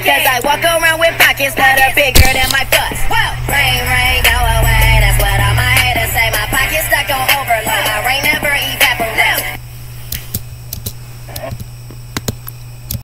Cause I walk around with pockets that are bigger than my bust. Whoa, rain, rain,